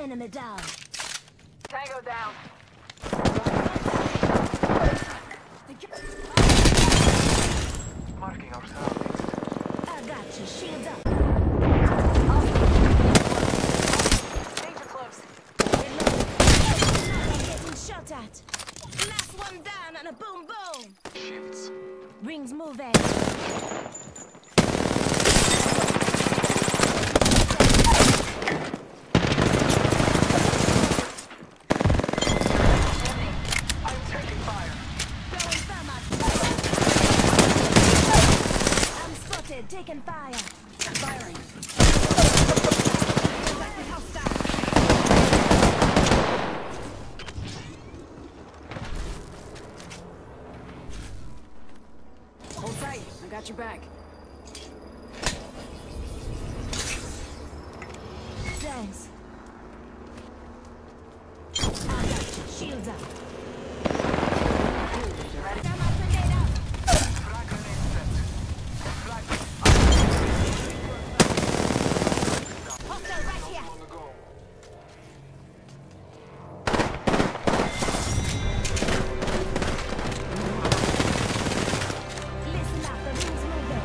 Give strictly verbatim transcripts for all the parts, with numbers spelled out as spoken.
Enemy down. Tango down. Marking our surroundings. I got you. Shield up. Danger close. I'm getting shot at. Last one down and a boom boom. Shifts. Rings moving. I'm taking fire. Throwing thermite. I'm spotted. Taking fire. Firing. Contact hostile. Hold tight. I got your back. Thanks. I got you. Shield up. Ready? Thermite grenade out. Frag grenade set. Flag. Hostile right here. On the go. Listen up. The rings moving.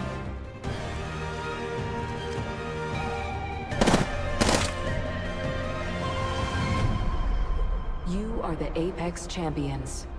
You are the Apex Champions.